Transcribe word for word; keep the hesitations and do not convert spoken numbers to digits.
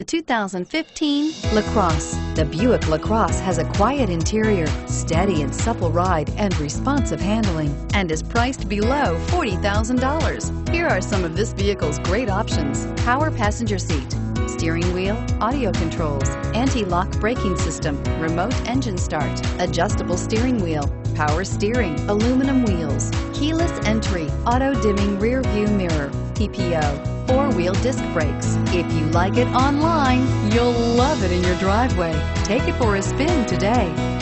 The two thousand fifteen LaCrosse. The Buick LaCrosse has a quiet interior, steady and supple ride, and responsive handling, and is priced below forty thousand dollars. Here are some of this vehicle's great options: power passenger seat, steering wheel audio controls, anti-lock braking system, remote engine start, adjustable steering wheel, power steering, aluminum wheels, keyless entry, auto-dimming rear view mirror, P P O, four-wheel disc brakes. If you like it online, you'll love it in your driveway. Take it for a spin today.